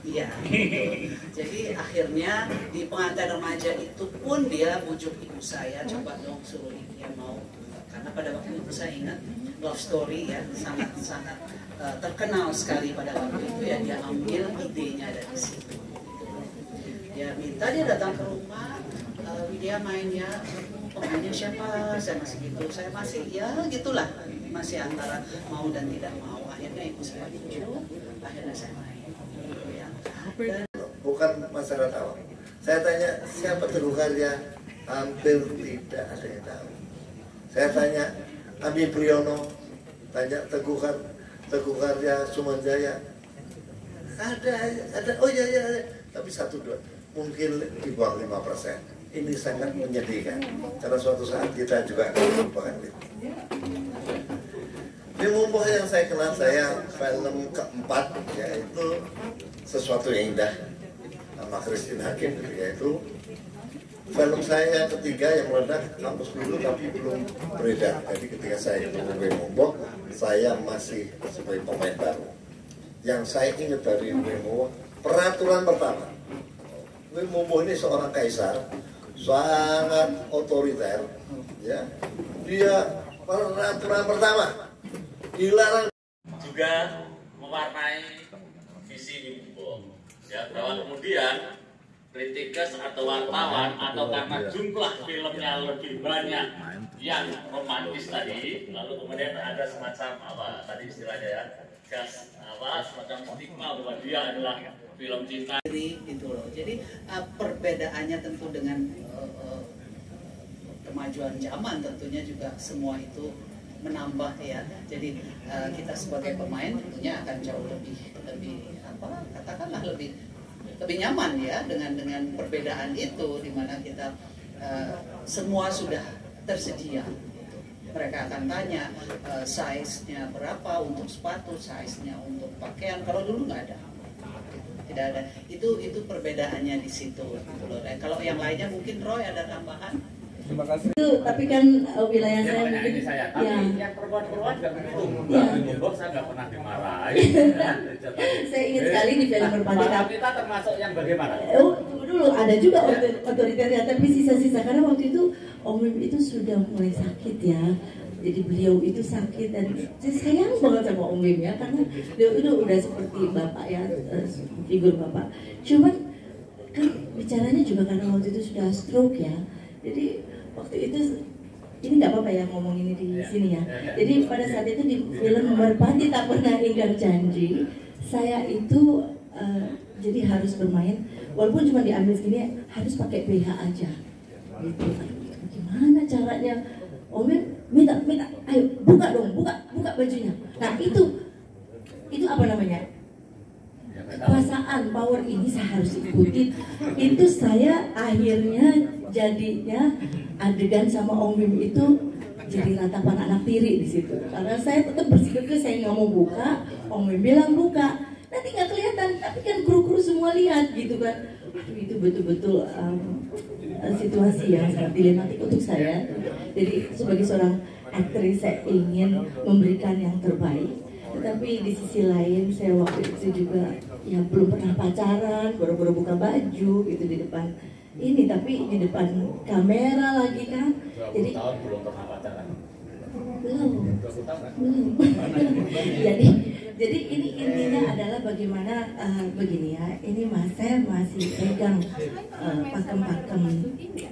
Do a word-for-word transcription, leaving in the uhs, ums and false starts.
Iya. Jadi akhirnya di pengantin remaja itu pun dia bujuk ibu saya, coba dong suruh dia mau, karena pada waktu itu saya ingat love story ya sangat sangat uh, terkenal sekali pada waktu itu ya, dia ambil idenya dari situ. Dia minta dia datang ke rumah, uh, dia mainnya pemainnya siapa, saya masih gitu, saya masih ya gitulah, masih antara mau dan tidak mau. Akhirnya ibu saya bujuk, akhirnya saya main. Dan bukan masyarakat awam. Saya tanya siapa Teguh Karya, hampir tidak ada yang tahu. Saya tanya Ami Priyono, tanya Teguh Karya, Teguh Karya Sumanjaya, ada, ada, oh iya iya, tapi satu dua, mungkin di bawah lima persen. Ini sangat menyedihkan, karena suatu saat kita juga akan melupakan itu. Di Mumpuh yang saya kenal, saya film keempat yaitu Sesuatu yang Indah sama Christine Hakim, yaitu film saya ketiga yang meledak kampus dulu tapi belum beredar. Jadi ketika saya ketemu W Mumpuh, saya masih sebagai pemain baru. Yang saya ingat dari W Mumpuh, peraturan pertama, W Mumpuh ini seorang kaisar, sangat otoriter, ya. Dia peraturan pertama dilarang juga mewarnai visi Mumpuh. Ya, bahwa kemudian kritikus atau wartawan atau karena jumlah filmnya lebih banyak yang romantis tadi, lalu kemudian ada semacam apa tadi istilahnya ya, gas apa semacam stigma bahwa dia adalah film cinta. Itu loh. Jadi uh, perbedaannya tentu dengan uh, uh, kemajuan zaman tentunya juga semua itu menambah ya. Jadi uh, kita sebagai pemain tentunya akan jauh lebih lebih apa katakanlah lebih lebih nyaman ya dengan dengan perbedaan itu, di mana kita uh, semua sudah tersedia. Gitu. Mereka akan tanya uh, size-nya berapa untuk sepatu, size-nya untuk pakaian. Kalau dulu nggak ada, tidak ada. Itu itu perbedaannya di situ. Gitu loh. Dan kalau yang lainnya mungkin Roy ada tambahan. Terima kasih. Itu tapi kan uh, wilayah Ya, saya mungkin ini saya, tapi ya. yang perempuan-perempuan nggak begitu. Ya. Mumpuh saya nggak pernah dimarahin. Saya ingat sekali di film Merpati. Nah, kita termasuk yang bagaimana? Oh, tunggu dulu, ada juga otoriternya, tapi sisa-sisa karena waktu itu Om Wim itu sudah mulai sakit ya. Jadi beliau itu sakit dan saya sayang banget sama Om Wim ya, karena beliau itu udah seperti bapak ya, figur bapak. Cuman kan bicaranya juga karena waktu itu sudah stroke ya. Jadi waktu itu ini nggak apa-apa ya ngomong ini di sini ya. Jadi pada saat itu di film Merpati Tak Pernah Ingkar Janji, saya itu uh, jadi harus bermain walaupun cuma diambil segini harus pakai B H aja. Gitu. Gimana caranya? Om Wim minta minta, ayo buka dong, buka buka bajunya. Nah itu itu apa namanya? Kekuasaan power ini saya harus ikutin. Itu saya akhirnya jadinya adegan sama Om Wim itu jadi ratapan anak tiri di situ. Karena saya tetap bersikuku saya nggak mau buka, Om Wim bilang buka. Nanti nggak kelihatan, tapi kan kru-kru semua lihat gitu kan. Aduh, itu betul-betul um, situasi yang sangat dilematik untuk saya. Jadi sebagai seorang aktris saya ingin memberikan yang terbaik. Tetapi di sisi lain saya waktu itu juga ya belum pernah pacaran, baru-baru buka baju gitu di depan ini, tapi di depan kamera lagi kan. Jadi tahun belum pernah pacaran. Belum. Belum. jadi jadi ini intinya adalah bagaimana uh, begini ya. Ini mas saya masih pegang uh, pakem-pakem